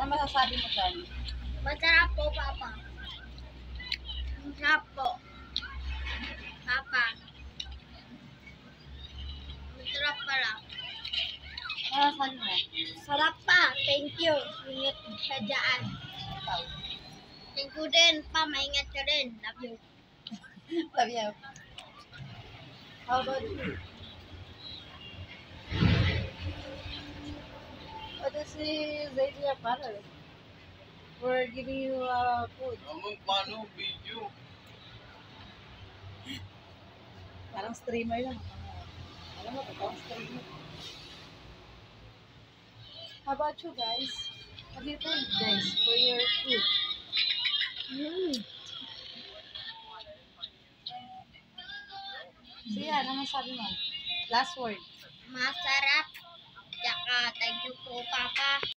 Ano masasabi mo dyan? Masarap po, Papa. Masarap po. Papa. Masarap pala. Masasabi mo? Sarap pa. Thank you. Ingat ka dyan. Thank you din, pa. Maingat ka din. Love you. Love you. How about you? What is his idea, father? For giving you food. Paano video? Parang streamer lang. Alam mo, parang streamer. How about you guys? What do you think, guys, for your food? So yan, ano sabi mo? Last word. Masarap. Tsaka, thank you po, Papa.